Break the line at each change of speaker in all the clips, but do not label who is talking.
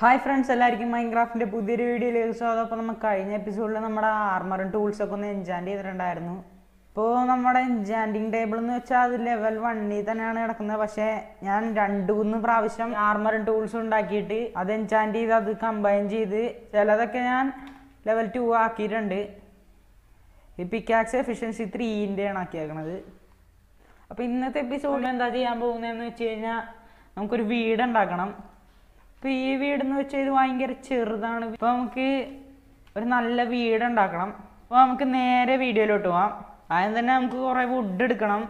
Hi friends, എല്ലാവർക്കും മൈൻക്രാഫ്റ്റിൻ്റെ പുതിയൊരു വീഡിയോയിലേക്ക് സ്വാഗതം. അപ്പോൾ നമ്മൾ കഴിഞ്ഞ എപ്പിസോഡിൽ നമ്മുടെ ആർമറും ടൂൾസൊക്കെ ഒന്ന് എൻചാൻറ്റ് ചെയ്തിട്ടുണ്ടായിരുന്നു. ഇപ്പോൾ നമ്മുടെ എൻചാൻറ്റിങ് ടേബിൾ എന്ന് വെച്ചാൽ അത് ലെവൽ 1 തന്നെയാണ് കിടക്കുന്നത്. പക്ഷേ ഞാൻ 2-3 പ്രാവശ്യം ആർമറും ടൂൾസും ഉണ്ടാക്കിയിട്ട് അത് എൻചാൻറ്റ് ചെയ്ത് അത് കമ്പൈൻ ചെയ്ത് ചിലതൊക്കെ ഞാൻ ലെവൽ 2 ആക്കിയിട്ടുണ്ട്. ഈ പിക്കാക്സ് എഫിഷ്യൻസി 3 ആക്കിയേക്കണത്. അപ്പോൾ ഇന്നത്തെ എപ്പിസോഡിൽ എന്താ ചെയ്യാൻ പോകുന്നതെന്ന് വെച്ച് കഴിഞ്ഞാൽ നമുക്കൊരു വീട് ഉണ്ടാക്കണം. ഇപ്പോൾ ഈ വീടെന്ന് വെച്ചാൽ ഇത് ഭയങ്കര ചെറുതാണ്. ഇപ്പോൾ നമുക്ക് ഒരു നല്ല വീട് ഉണ്ടാക്കണം. അപ്പോൾ നമുക്ക് നേരെ വീഡിയോയിലോട്ട് പോവാം. ആദ്യം തന്നെ നമുക്ക് കുറേ വുഡ് എടുക്കണം.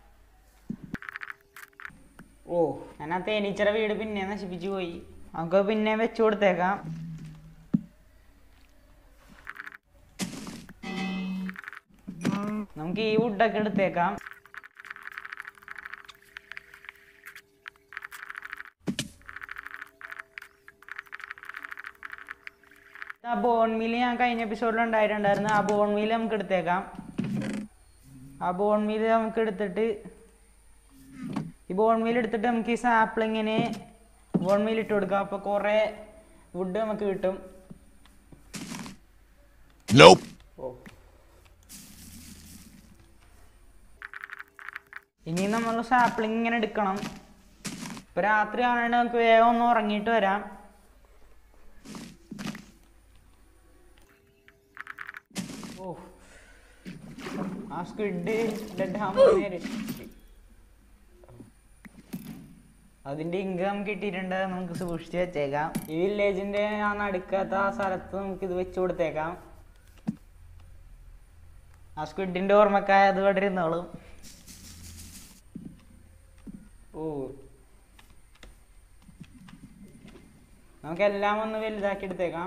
ഞാൻ ആ തേനീച്ചയുടെ വീട് പിന്നെ നശിപ്പിച്ചു പോയി. നമുക്ക് പിന്നെ വെച്ചു കൊടുത്തേക്കാം. നമുക്ക് ഈ വുഡൊക്കെ എടുത്തേക്കാം. ആ ബോൺ മീൽ ഞാൻ കഴിഞ്ഞ എപ്പിസോഡിൽ ഉണ്ടായിട്ടുണ്ടായിരുന്നു. ആ ബോൺ മീൽ നമുക്ക് എടുത്തേക്കാം. ആ ബോൺ മീൽ നമുക്ക് എടുത്തിട്ട് നമുക്ക് ഈ സാപ്ലിങ്ങിന് ബോൺ മീൽ ഇട്ട് കൊടുക്കാം. അപ്പോൾ കുറേ വുഡ് നമുക്ക് കിട്ടും. ഇനി നമ്മൾ സാപ്ലിങ് ഇങ്ങനെ എടുക്കണം. ഇപ്പോൾ രാത്രി ആണെങ്കിൽ നമുക്ക് വേഗം ഒന്ന് ഉറങ്ങിയിട്ട് വരാം. ആ സ്ക്വിഡ് ഡെഡ് ആവുന്നേര് അതിൻ്റെ ഇൻകം കിട്ടിയിട്ടുണ്ട്. നമുക്ക് സൂക്ഷിച്ച് വെച്ചേക്കാം. ഈ വില്ലേജിൻ്റെ ആ നടുക്കാത്ത ആ സ്ഥലത്ത് നമുക്ക് ഇത് വെച്ച് കൊടുത്തേക്കാം. ആ സ്ക്വിഡിൻ്റെ ഓർമ്മക്കായ അത് ഇവിടെ ഇരുന്നോളും. നമുക്കെല്ലാം ഒന്ന് വലുതാക്കി എടുത്തേക്കാം.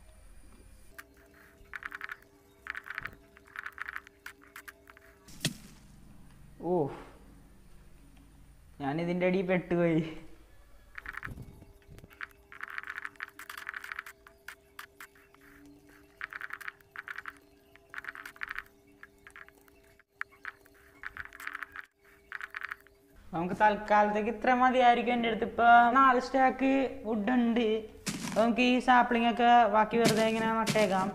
ഞാനിതിൻ്റെ അടിയിൽ പെട്ടുപോയി. നമുക്ക് തൽക്കാലത്തേക്ക് ഇത്ര മതിയായിരിക്കും. എൻ്റെ അടുത്ത് ഇപ്പോൾ 4 സ്റ്റാക്ക് വുഡ് ഉണ്ട്. അപ്പോൾ നമുക്ക് ഈ സാപ്ലിംഗ് ഒക്കെ ബാക്കി വെറുതെ ഇങ്ങനെ നട്ടേക്കാം.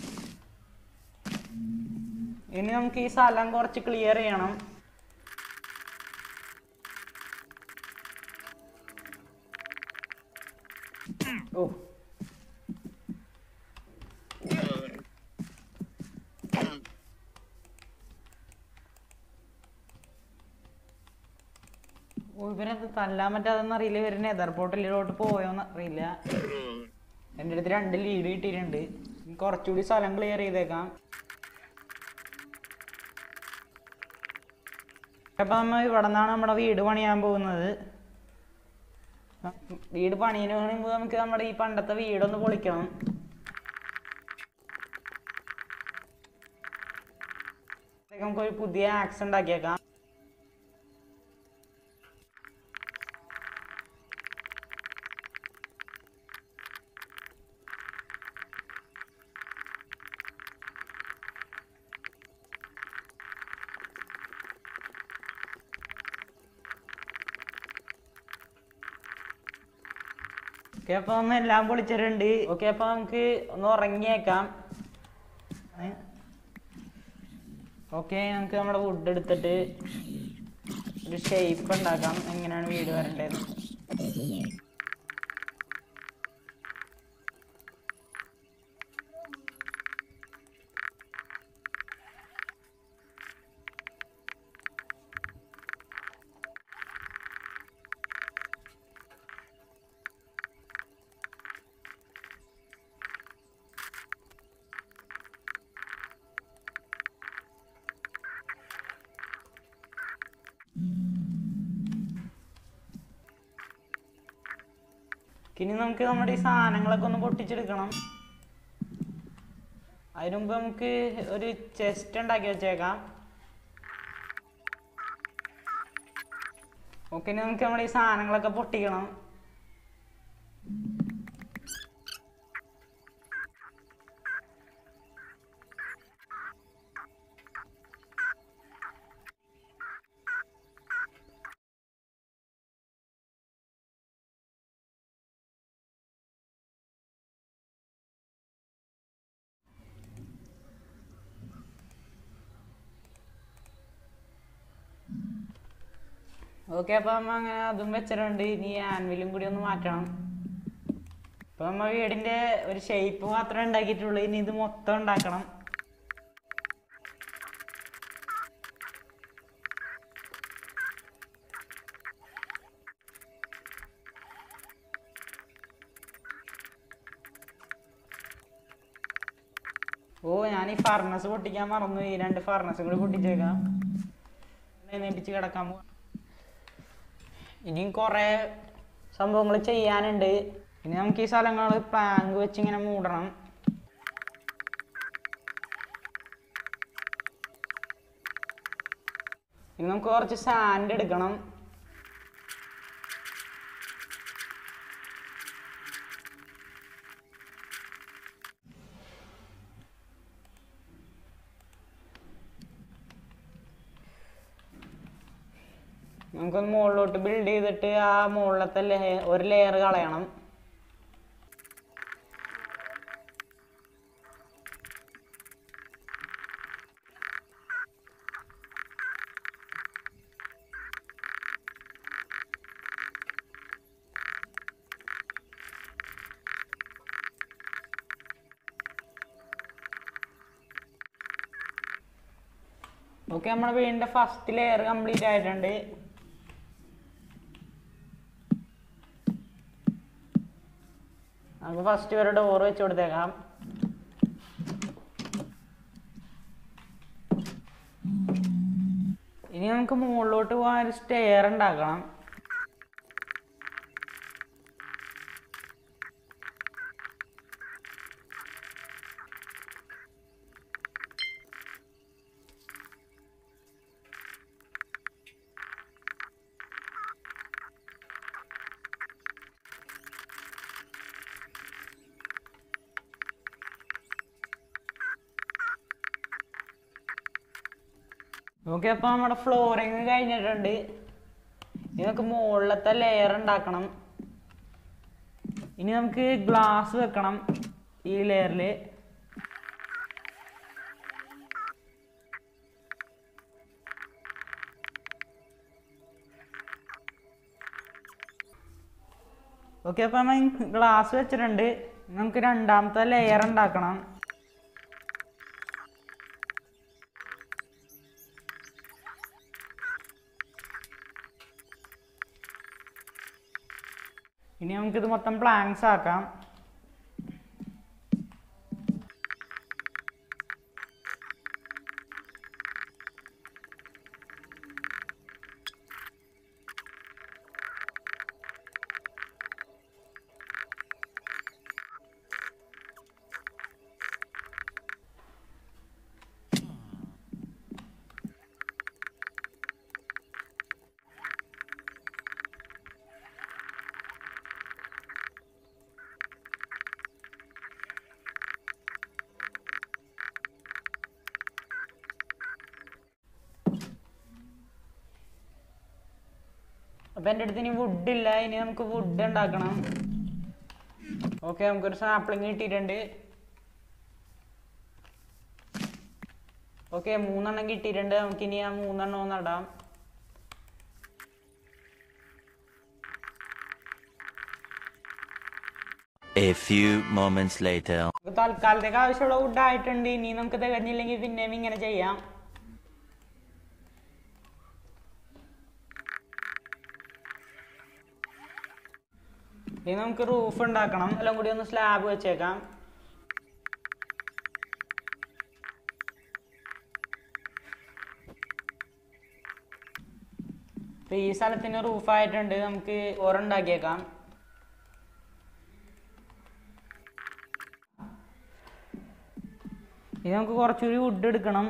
ഇനി നമുക്ക് ഈ സ്ഥലം കുറച്ച് ക്ലിയർ ചെയ്യണം. ഇവരത് തല്ലാൻ പറ്റാതെന്നറിയില്ല. ഇവര് നെതർ പോർട്ടലിലോട്ട് പോയോന്ന് അറിയില്ല. എൻ്റെ അടുത്ത് 2 ലീഡ് കിട്ടിയിട്ടുണ്ട്. കുറച്ചുകൂടി സ്ഥലം ക്ലിയർ ചെയ്തേക്കാം. അപ്പം നമ്മൾ ഇവിടെ നിന്നാണ് നമ്മുടെ വീട് പണിയാൻ പോകുന്നത്. വീട് പണിയുന്നതിന് മുമ്പ് നമുക്ക് നമ്മുടെ ഈ പണ്ടത്തെ വീടൊന്ന് പൊളിക്കണം. നമുക്കൊരു പുതിയ ആക്സ് ഉണ്ടാക്കിയേക്കാം. ഓക്കെ, അപ്പോൾ ഒന്ന് എല്ലാം പൊളിച്ചിട്ടുണ്ട്. ഓക്കെ, അപ്പോൾ നമുക്ക് ഒന്ന് ഉറങ്ങിയേക്കാം. ഓക്കെ, നമുക്ക് നമ്മുടെ വുഡ് എടുത്തിട്ട് ഒരു ഷേപ്പ് ഉണ്ടാക്കാം. എങ്ങനെയാണ് വീട് വരേണ്ടത്. ഇനി നമുക്ക് നമ്മുടെ ഈ സാധനങ്ങളൊക്കെ ഒന്ന് പൊട്ടിച്ചെടുക്കണം. അതിനു മുമ്പ് നമുക്ക് ഒരു ചെസ്റ്റ് ഉണ്ടാക്കി വെച്ചേക്കാം. ഓക്കെ, ഇനി നമുക്ക് നമ്മുടെ ഈ സാധനങ്ങളൊക്കെ പൊട്ടിക്കണം. ഓക്കെ, അപ്പം നമ്മൾ അങ്ങനെ അതും വെച്ചിട്ടുണ്ട്. ഇനി ആൻവിലും കൂടി ഒന്ന് മാറ്റണം. ഇപ്പം നമ്മൾ വീടിൻ്റെ ഒരു ഷേപ്പ് മാത്രമേ ഉണ്ടാക്കിയിട്ടുള്ളൂ. ഇനി ഇത് മൊത്തം ഉണ്ടാക്കണം. ഞാൻ ഈ ഫർണസ് പൊട്ടിക്കാൻ മറന്നു. ഈ 2 ഫർണസും കൂടി പൊട്ടിച്ചേക്കാം. എണീപ്പിച്ച് കിടക്കാൻ പോവാം. ഇനിയും കുറേ സംഭവങ്ങൾ ചെയ്യാനുണ്ട്. ഇനി നമുക്ക് ഈ സ്ഥലങ്ങൾ പ്ലാങ്ക് വെച്ച് ഇങ്ങനെ മൂടണം. ഇനി നമുക്ക് കുറച്ച് സാൻഡ് എടുക്കണം. നമുക്കൊന്ന് മുകളിലോട്ട് ബിൽഡ് ചെയ്തിട്ട് ആ മുകളിലത്തെ ഒരു ലെയർ കളയണം. ഓക്കെ, നമ്മുടെ വീടിൻ്റെ ഫസ്റ്റ് ലെയർ കംപ്ലീറ്റ് ആയിട്ടുണ്ട്. നമുക്ക് ഫസ്റ്റ് ഒരു ഡോർ വെച്ച് കൊടുത്തേക്കാം. ഇനി നമുക്ക് മുകളിലോട്ട് പോകാൻ ഒരു സ്റ്റെയർ ഉണ്ടാക്കണം. ഓക്കെ, അപ്പോൾ നമ്മുടെ ഫ്ലോറിങ് കഴിഞ്ഞിട്ടുണ്ട്. ഇനി നമുക്ക് മുകളിലത്തെ ലെയർ ഉണ്ടാക്കണം. ഇനി നമുക്ക് ഗ്ലാസ് വെക്കണം ഈ ലെയറിൽ. ഓക്കെ, അപ്പോൾ നമ്മൾ ഗ്ലാസ് വെച്ചിട്ടുണ്ട്. നമുക്ക് രണ്ടാമത്തെ ലെയർ ഉണ്ടാക്കണം. ഇനി നമുക്കിത് മൊത്തം പ്ലാങ്ക്സ് ആക്കാം. അപ്പം എൻ്റെ അടുത്ത് ഇനി വുഡില്ല. ഇനി നമുക്ക് വുഡ് ഉണ്ടാക്കണം. ഓക്കെ, നമുക്കൊരു സാപ്ലിങ് കിട്ടിയിട്ടുണ്ട്. ഓക്കെ, 3 എണ്ണം കിട്ടിയിട്ടുണ്ട്. നമുക്കിനി ആ 3 എണ്ണം നടാം.
A few moments later.
തൽക്കാലത്തേക്ക് ആവശ്യമുള്ള വുഡ് ആയിട്ടുണ്ട്. ഇനി നമുക്ക് തികഞ്ഞില്ലെങ്കിൽ പിന്നെയും ഇങ്ങനെ ചെയ്യാം. ഇനി നമുക്ക് റൂഫ് ഉണ്ടാക്കണം. എല്ലാം കൂടി ഒന്ന് സ്ലാബ് വെച്ചേക്കാം. ഇപ്പം ഈ സ്ഥലത്തിന് റൂഫായിട്ടുണ്ട്. നമുക്ക് ഉണ്ടാക്കിയേക്കാം. ഇനി നമുക്ക് കുറച്ചുകൂടി വുഡ് എടുക്കണം.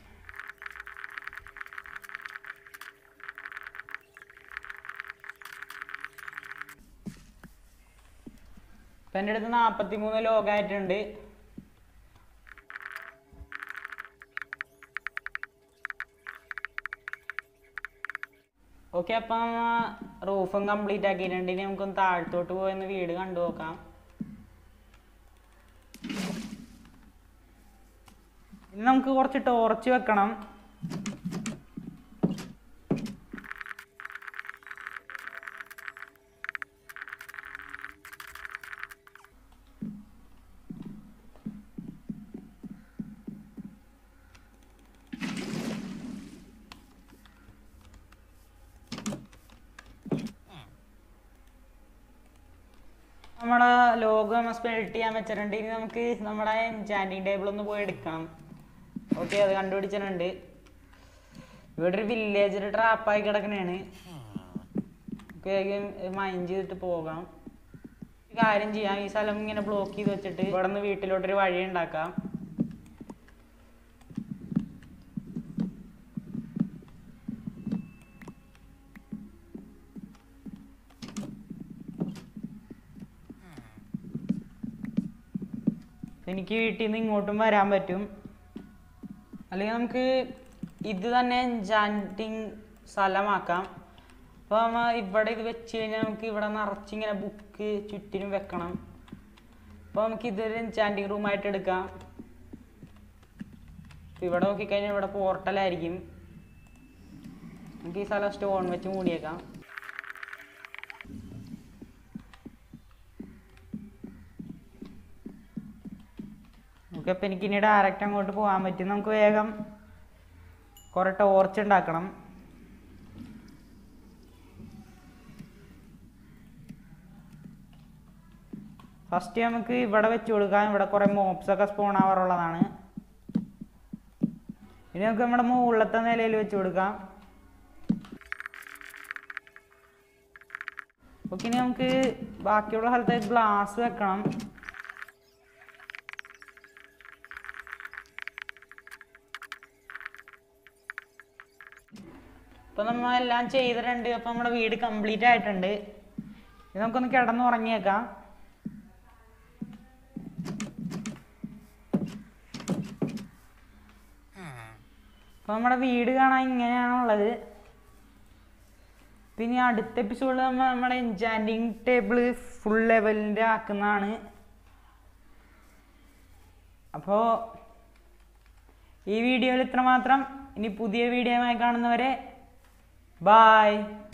ഇപ്പം എൻ്റെ അടുത്ത് 43 ലോഗായിട്ടുണ്ട്. ഓക്കെ, അപ്പം റൂഫും കംപ്ലീറ്റ് ആക്കിയിട്ടുണ്ട്. ഇനി നമുക്കൊന്ന് താഴത്തോട്ട് പോയെന്ന് വീട് കണ്ടു നോക്കാം. ഇനി നമുക്ക് കുറച്ച് ടോർച്ച് വെക്കണം. നമ്മുടെ ലോഗോ നമ്മൾ സ്പെൽറ്റ് ചെയ്യാൻ വെച്ചിട്ടുണ്ട്. ഇനി നമുക്ക് നമ്മുടെ എൻചാൻറ്റിങ് ടേബിൾ ഒന്ന് പോയി എടുക്കണം. ഓക്കെ, അത് കണ്ടുപിടിച്ചിട്ടുണ്ട്. ഇവിടെ ഒരു വില്ലേജ് ട്രാപ്പായി കിടക്കണേണ്. മൈൻഡ് ചെയ്തിട്ട് പോകാം. കാര്യം ചെയ്യാം, ഈ സ്ഥലം ഇങ്ങനെ ബ്ലോക്ക് ചെയ്ത് വെച്ചിട്ട് ഇവിടെ നിന്ന് വീട്ടിലോട്ടൊരു വഴി ഉണ്ടാക്കാം. എനിക്ക് വീട്ടിൽ നിന്ന് ഇങ്ങോട്ടും വരാൻ പറ്റും. അല്ലെങ്കിൽ നമുക്ക് ഇത് തന്നെ എൻചാൻറ്റിങ് സ്ഥലമാക്കാം. അപ്പോൾ ഇവിടെ ഇത് വെച്ച് കഴിഞ്ഞാൽ നമുക്ക് ഇവിടെ നിറച്ചിങ്ങനെ ബുക്ക് ചുറ്റിനും വെക്കണം. അപ്പോൾ നമുക്ക് ഇതൊരു എൻചാൻറ്റിങ് റൂമായിട്ട് എടുക്കാം. ഇവിടെ നോക്കിക്കഴിഞ്ഞാൽ ഇവിടെ പോർട്ടലായിരിക്കും. നമുക്ക് ഈ സ്ഥലം സ്റ്റോൺ വെച്ച് മൂടിയേക്കാം. ഓക്കെ, അപ്പം എനിക്ക് ഇനി ഡയറക്റ്റ് അങ്ങോട്ട് പോകാൻ പറ്റും. നമുക്ക് വേഗം കുറേ ടോർച്ച് ഉണ്ടാക്കണം. ഫസ്റ്റ് നമുക്ക് ഇവിടെ വെച്ച് കൊടുക്കാം. ഇവിടെ കുറേ മോപ്സ് ഒക്കെ സ്പോൺ ആവാറുള്ളതാണ്. ഇനി നമുക്ക് നമ്മുടെ മുകളിലത്തെ നിലയിൽ വെച്ച് കൊടുക്കാം. ഓക്കെ, ഇനി നമുക്ക് ബാക്കിയുള്ള സ്ഥലത്ത് ഗ്ലാസ് വെക്കണം. ഇപ്പം നമ്മൾ എല്ലാം ചെയ്തിട്ടുണ്ട്. അപ്പം നമ്മുടെ വീട് കംപ്ലീറ്റ് ആയിട്ടുണ്ട്. ഇത് നമുക്കൊന്ന് കിടന്നുറങ്ങിയേക്കാം. അപ്പം നമ്മുടെ വീട് കാണാൻ ഇങ്ങനെയാണുള്ളത്. പിന്നെ അടുത്ത എപ്പിസോഡിൽ നമ്മുടെ എൻചാൻറ്റിങ് ടേബിൾ ഫുൾ ലെവലിൻ്റെ ആക്കുന്നതാണ്. അപ്പോൾ ഈ വീഡിയോയിൽ ഇത്രമാത്രം. ഇനി പുതിയ വീഡിയോയുമായി കാണുന്നവരെ ബൈ.